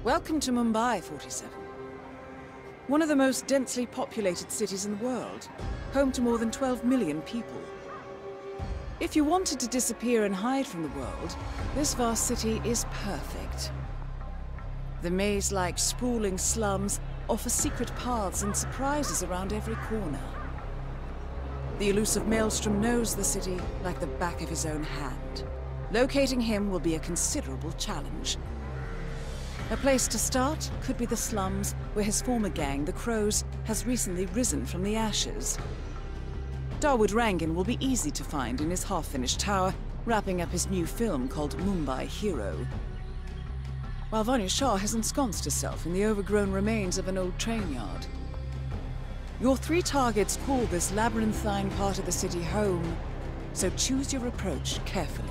Welcome to Mumbai, 47. One of the most densely populated cities in the world, home to more than 12 million people. If you wanted to disappear and hide from the world, this vast city is perfect. The maze-like sprawling slums offer secret paths and surprises around every corner. The elusive Maelstrom knows the city like the back of his own hand. Locating him will be a considerable challenge. A place to start could be the slums, where his former gang, the Crows, has recently risen from the ashes. Dawood Rangan will be easy to find in his half-finished tower, wrapping up his new film called Mumbai Hero. While Vanya Shah has ensconced herself in the overgrown remains of an old train yard. Your three targets call this labyrinthine part of the city home, so choose your approach carefully.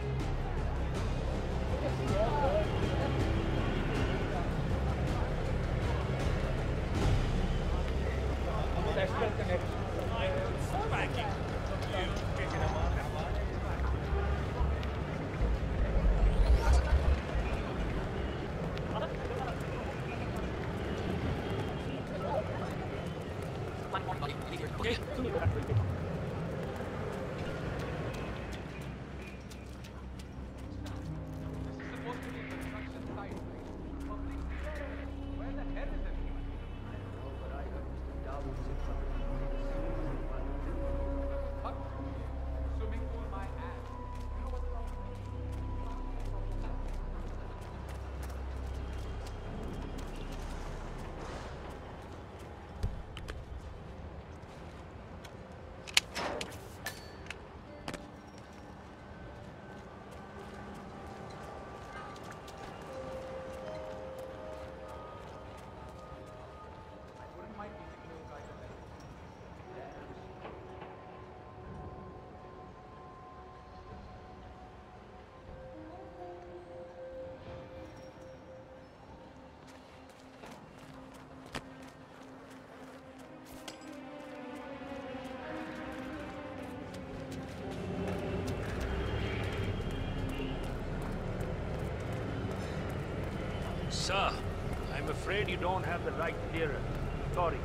Sir, I'm afraid you don't have the right clearance. Sorry.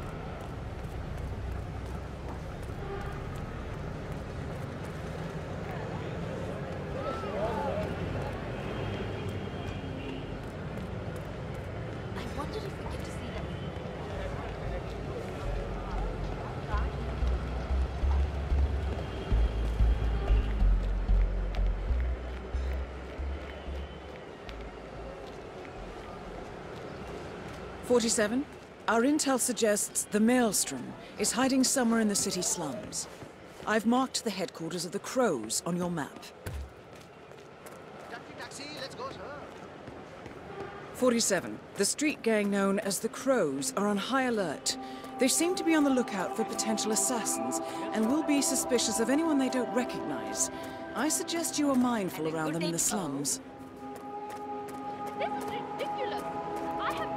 I wondered if we get to see them. "47, our intel suggests the Maelstrom is hiding somewhere in the city slums. I've marked the headquarters of the Crows on your map. Taxi, let's go, sir. 47, the street gang known as the Crows are on high alert. They seem to be on the lookout for potential assassins and will be suspicious of anyone they don't recognize. I suggest you are mindful around them in the slums. This is ridiculous. I have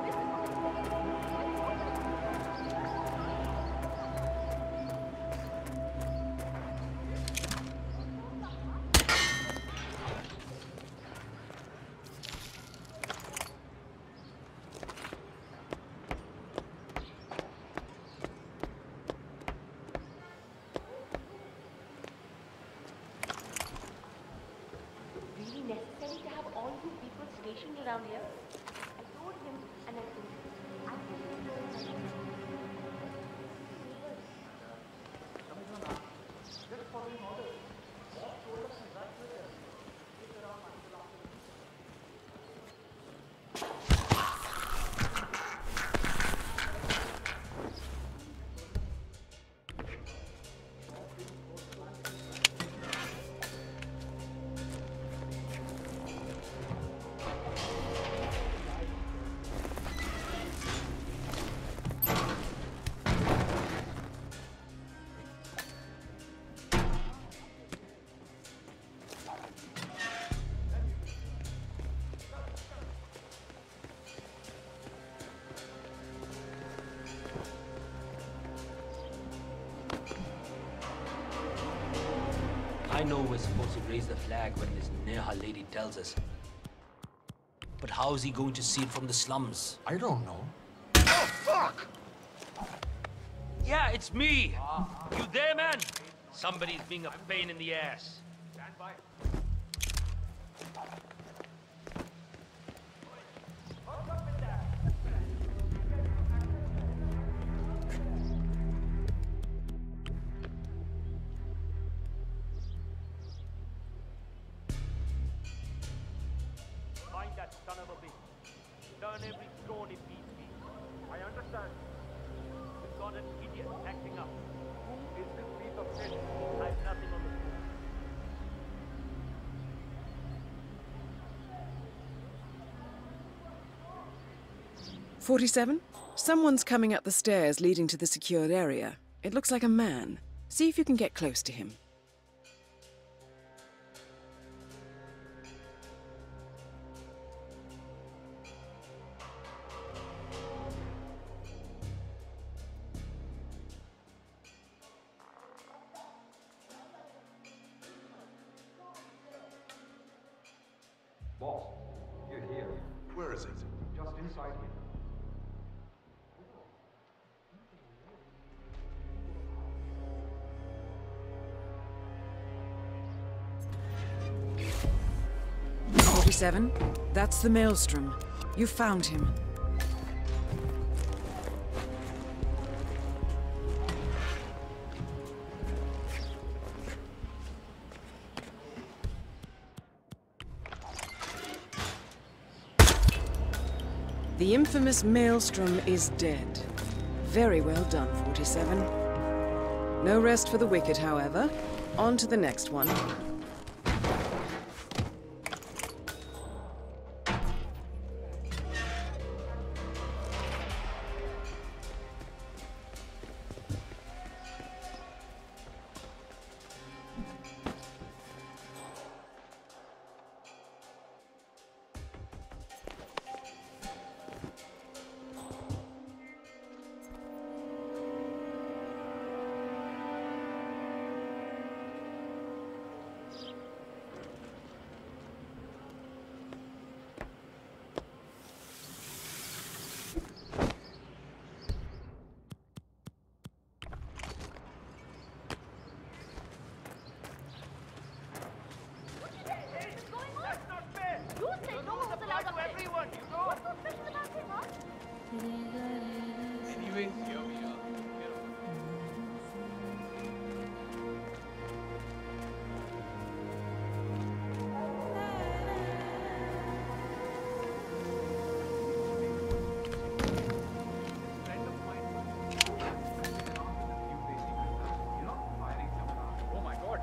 really necessary to have all you people stationed around here? I told him and I told him. I didn't know. I know we're supposed to raise the flag when this Neha lady tells us. But how is he going to see it from the slums? I don't know. Oh, fuck! Yeah, it's me! You there, man? Somebody's being a pain in the ass. Stand by. Find that son of a bitch. Turn every stone if need be. I understand. We've got an idiot acting up. Who is this piece of shit? I have nothing on the floor. 47? Someone's coming up the stairs leading to the secured area. It looks like a man. See if you can get close to him. Boss, you're here. Where is it? Just inside here. That's the Maelstrom. You found him. The infamous Maelstrom is dead. Very well done, 47. No rest for the wicked, however. On to the next one. Anyways, here we are. Oh my God.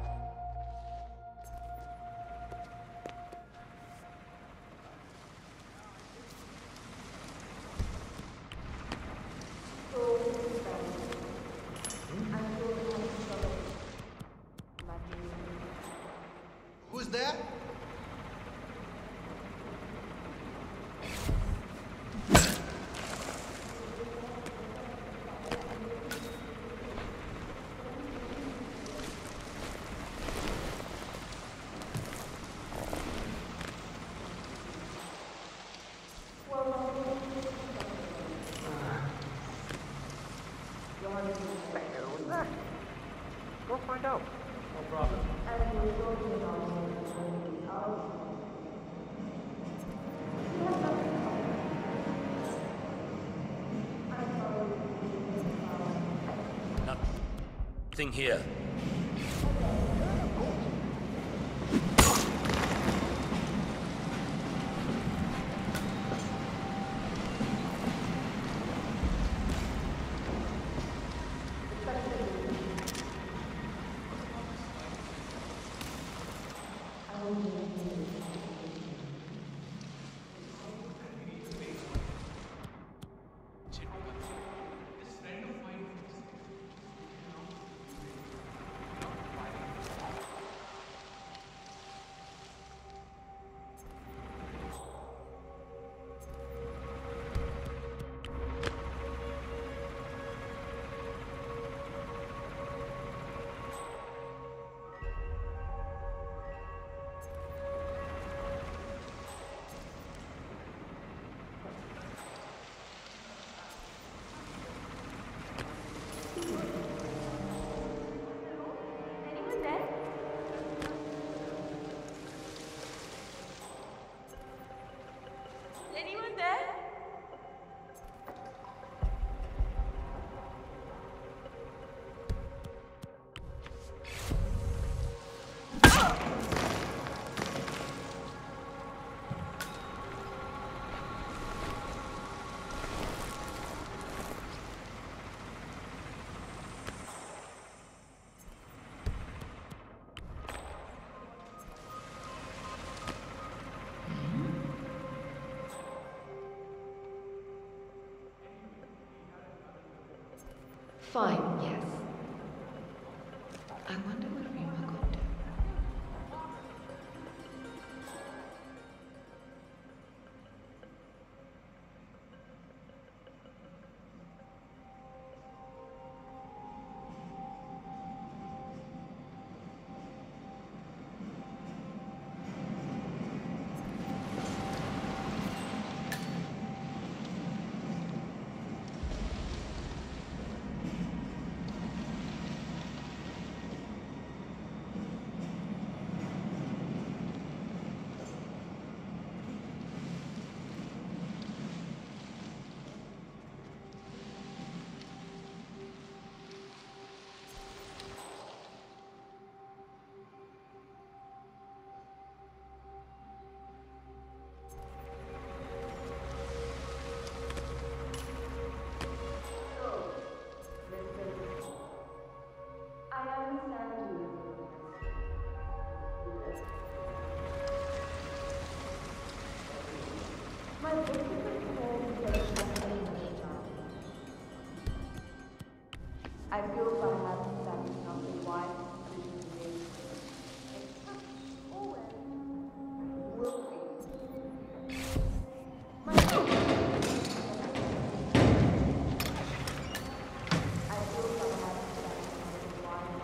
Who's there? Go find out. No problem. Nothing here. anyone there? Fine, yes. I wonder what Rima got to. I feel perhaps that is not the wise decision to make. Oh well. We'll see. My I feel perhaps that is not the wise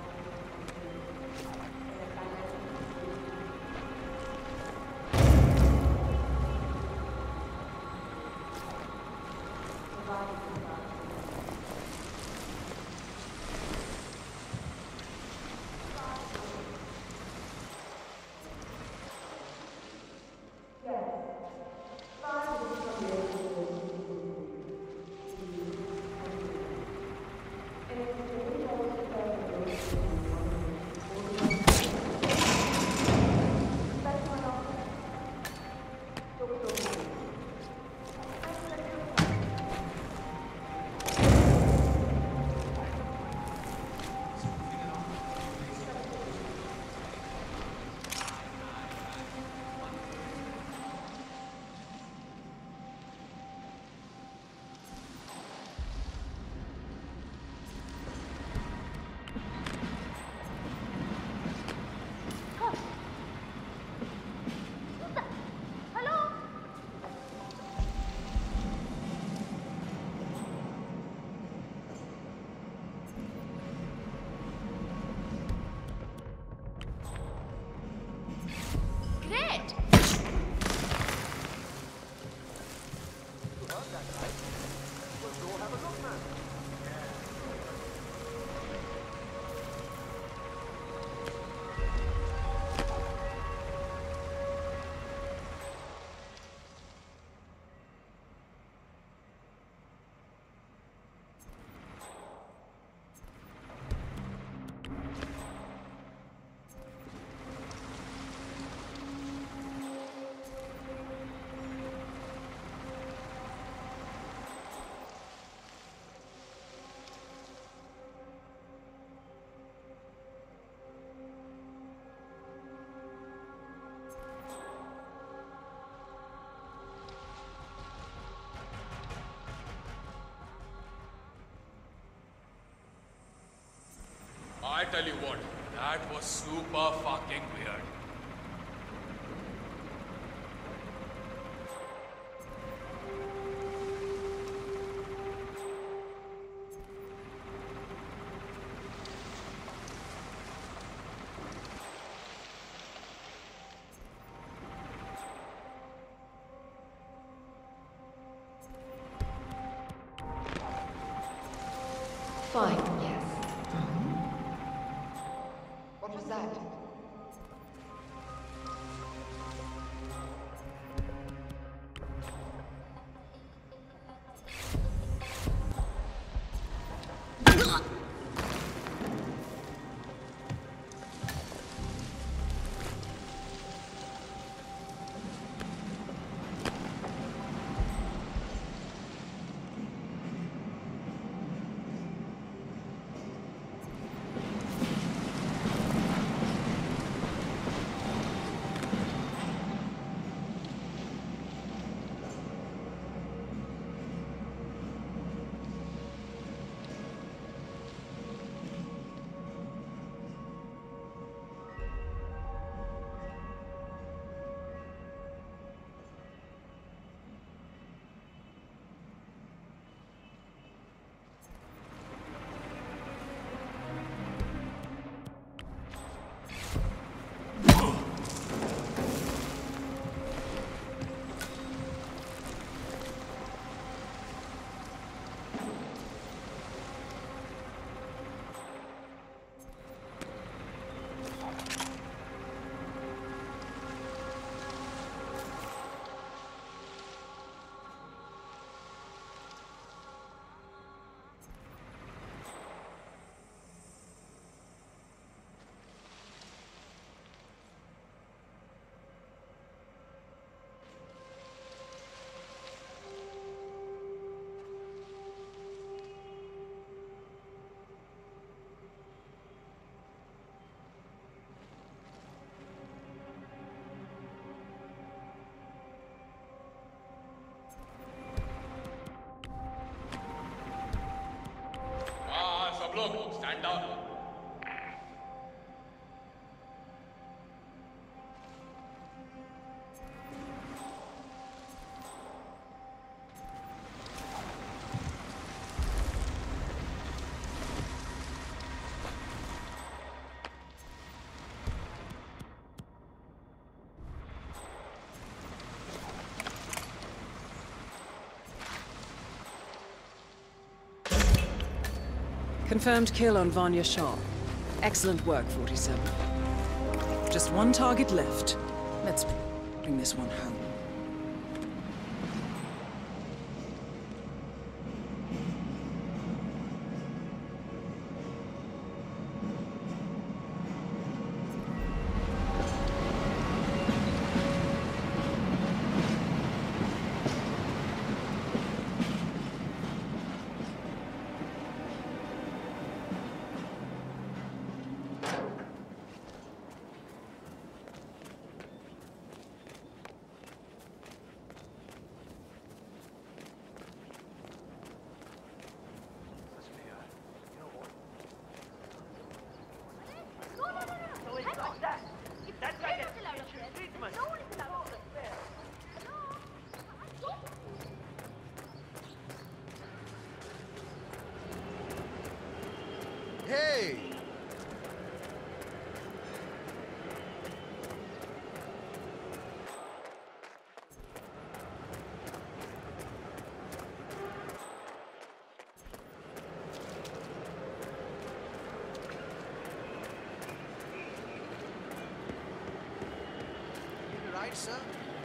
I tell you what, that was super fucking weird. Fine, yes. What was that? Follow me. Stand down. Confirmed kill on Vanya Shah. Excellent work, 47. Just one target left. Let's bring this one home. That guy gets special treatment. Hey! You right, sir?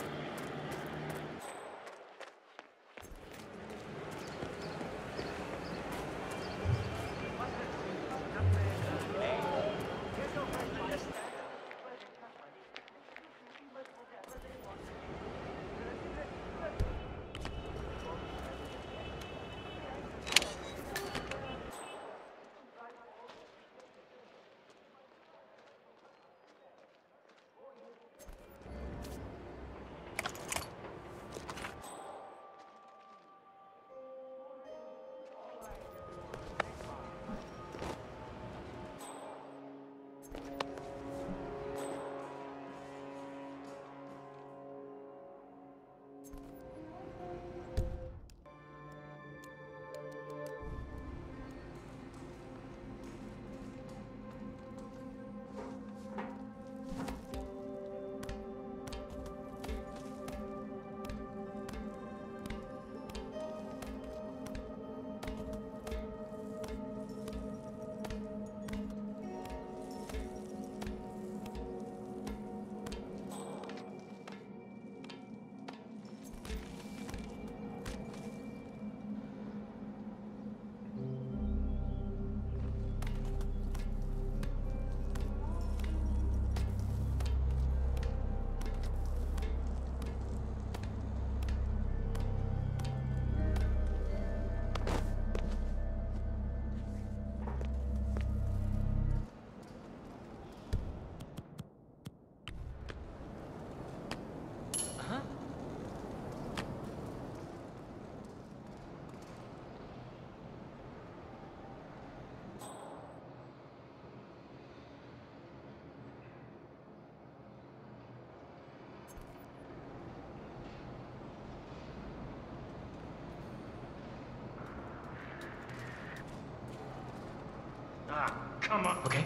Come on. Okay.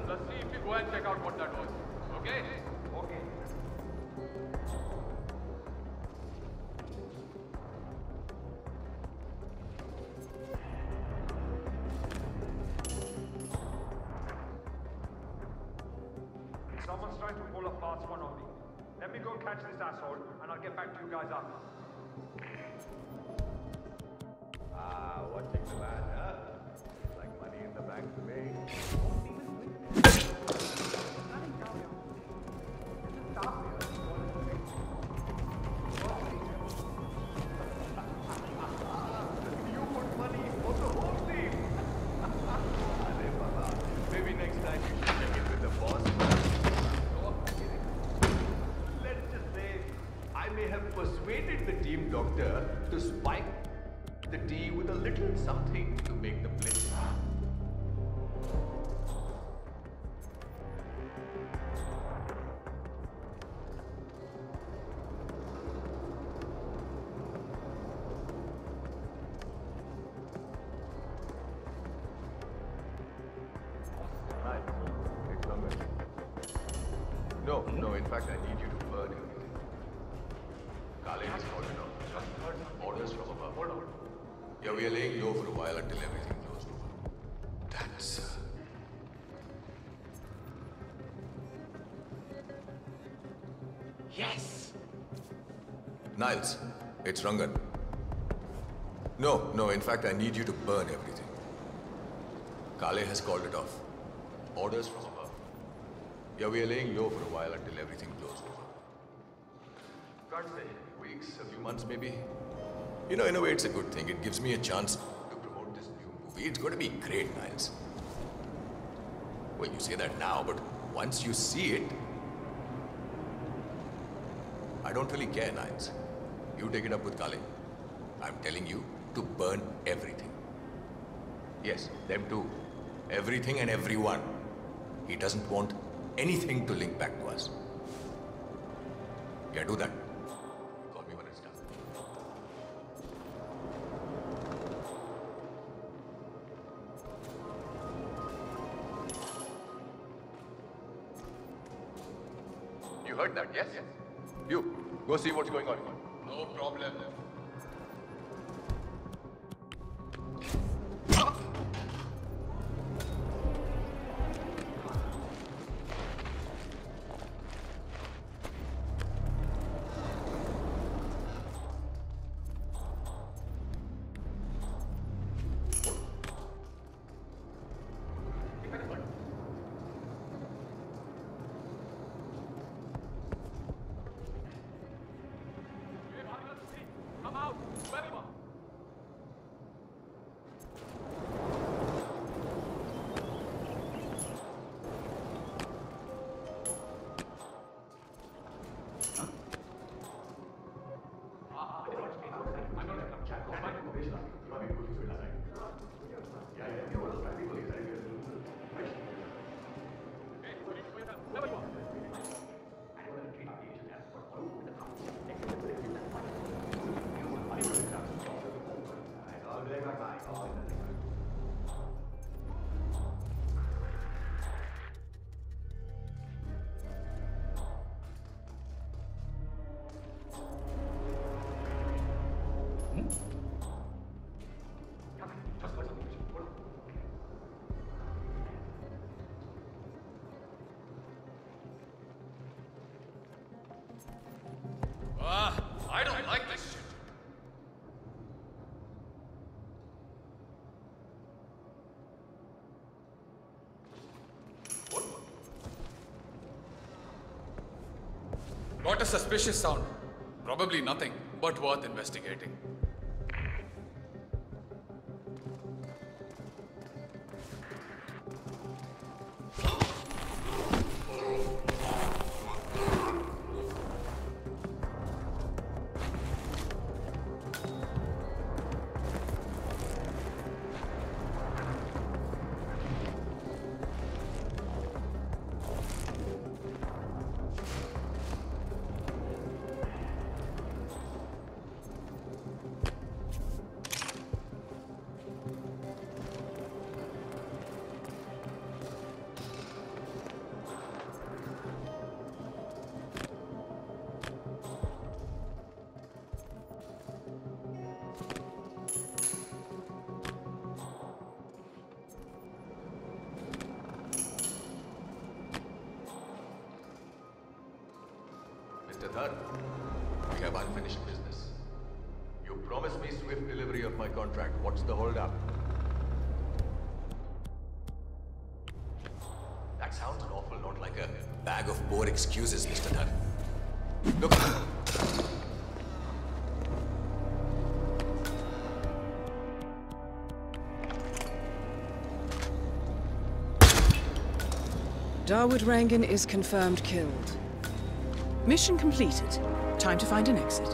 Let's see if you go and check out what that was. Okay? Okay. Someone's trying to pull a fast one on me. Let me go catch this asshole, and I'll get back to you guys after. Watching the man, huh? Like money in the bank to me. You put money on the whole team. Arey baba, maybe next time you should check in with the boss. Let's just say I may have persuaded the team doctor to spike the tea with a little something to make the blitz. No, in fact, I need you to burn everything. Kale has called it off. Orders from above. Hold on. Yeah, we are laying low for a while until everything blows over. That's... Yes! Niles, it's Rangan. No, in fact, I need you to burn everything. Kale has called it off. Orders from above. Yeah, we are laying low for a while until everything blows over. Can't say. Weeks, a few months maybe. You know, in a way, it's a good thing. It gives me a chance to promote this new movie. It's going to be great, Niles. Well, you say that now, but once you see it, I don't really care, Niles. You take it up with Kale. I'm telling you to burn everything. Yes, them too. Everything and everyone. He doesn't want anything to link back to us. Yeah, do that. Call me when it's done. You heard that, yes? You, go see what's going on. No problem. Come out! Very well. I don't like this shit. Got a suspicious sound. Probably nothing, but worth investigating. Mr. Thar, we have unfinished business. You promised me swift delivery of my contract. What's the holdup? That sounds an awful lot like a bag of poor excuses, Mr. Thar. Look. Dawood Rangan is confirmed killed. Mission completed. Time to find an exit.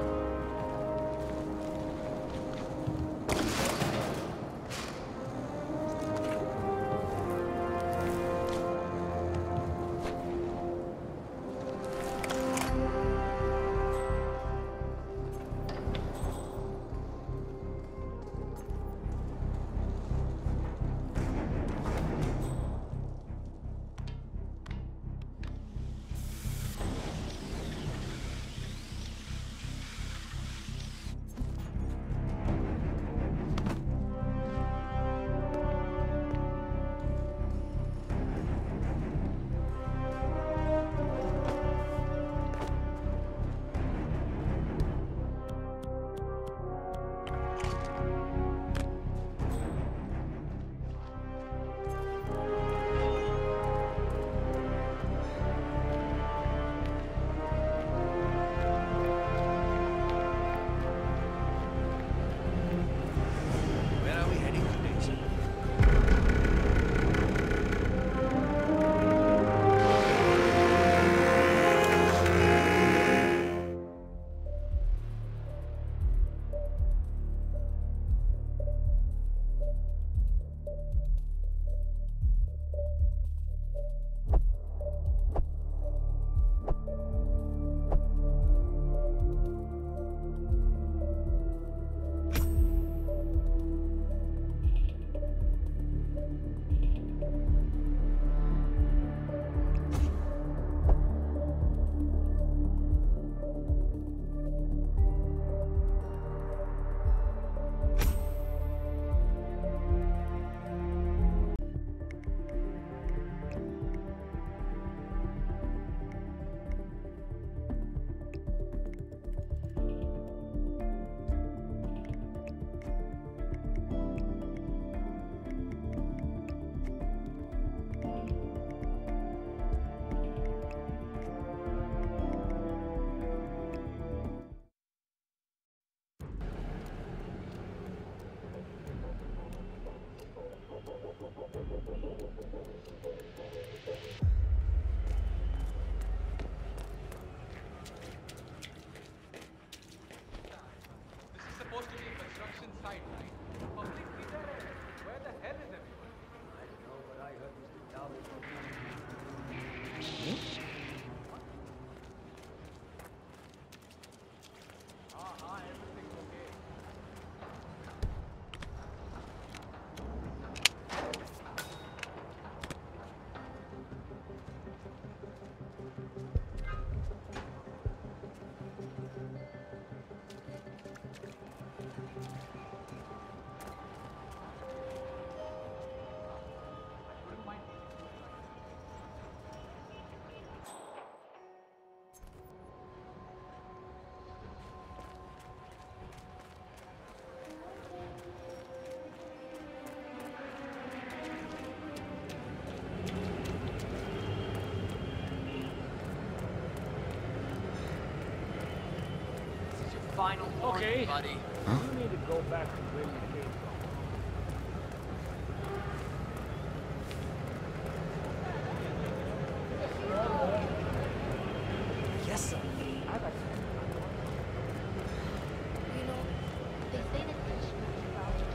Final warning, buddy. You need to go back to where you came from. Yes, sir. You know, they say that each project.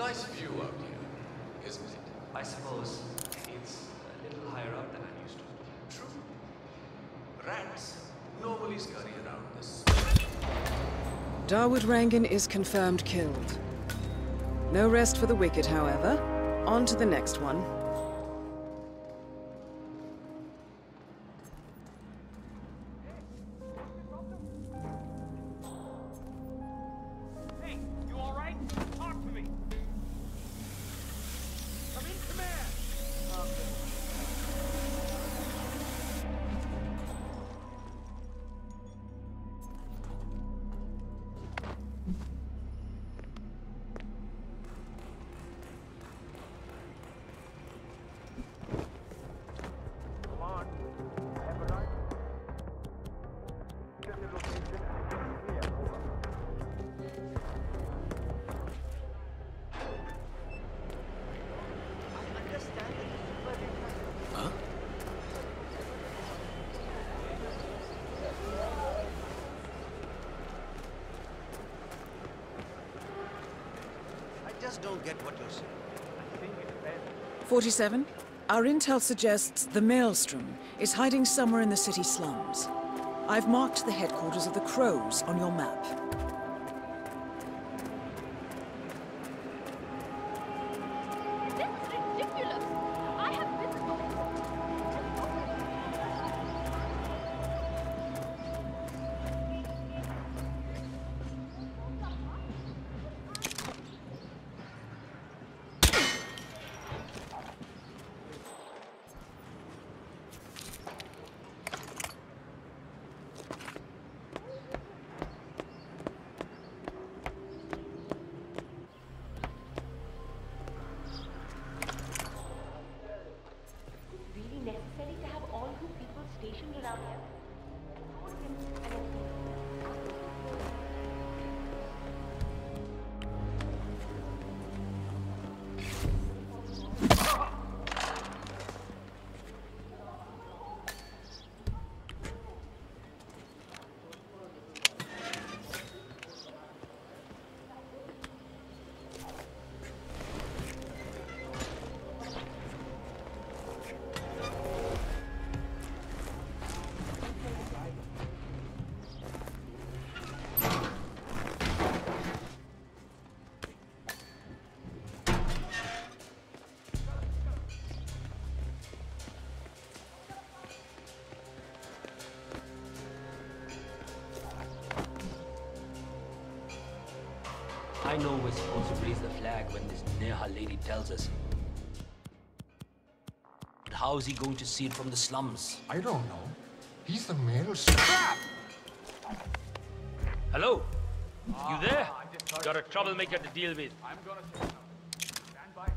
Nice view out here, isn't it? I suppose it's a little higher up than I'm used to. True. Rats normally scurry around this. Dawood Rangan is confirmed killed. No rest for the wicked, however. On to the next one. Hey, you all right? Talk to me. Come in, command. Come on. I have a right. Get the location and it's clear. Over. Huh? I just don't get what you're saying. I think it's best. 47. Our intel suggests the Maelstrom is hiding somewhere in the city slums. I've marked the headquarters of the Crows on your map. This is ridiculous. I have visible. Really necessary to have all you people stationed around here? I told him and I told I know we're supposed to raise the flag when this Neha lady tells us. But how is he going to see it from the slums? I don't know. He's the Maelstrom. Hello? You there? Got a troublemaker to deal with. I'm gonna check now. Stand by.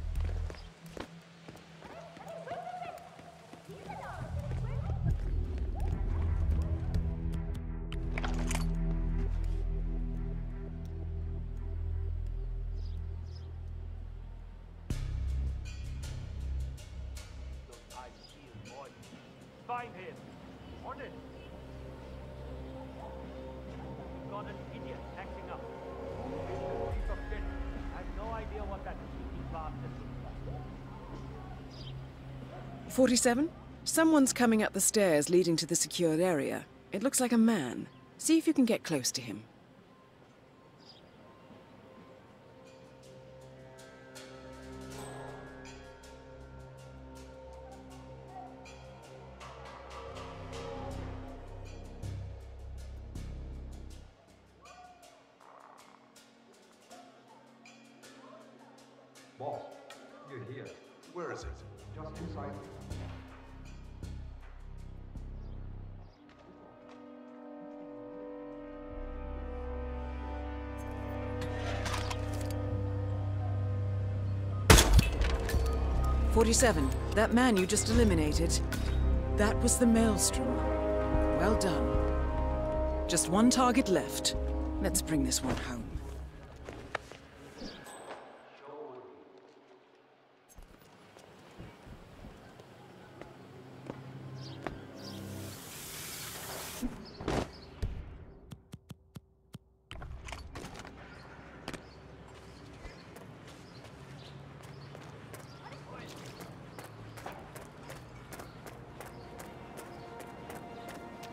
Those eyes shield, boy. Find him. On it. Got an idiot acting up. Piece of shit. I have no idea what that cheeky bastard looks like. 47. Someone's coming up the stairs leading to the secured area. It looks like a man. See if you can get close to him. Boss, you're here. Where is it? Just inside. 47. That man you just eliminated. That was the Maelstrom. Well done. Just one target left. Let's bring this one home.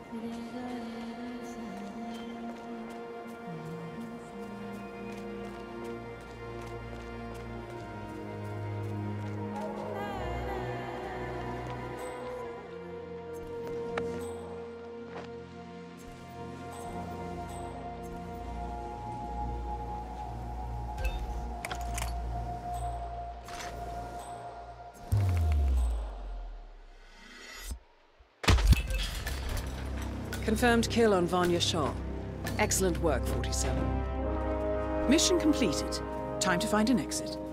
Confirmed kill on Vanya Shah. Excellent work, 47. Mission completed. Time to find an exit.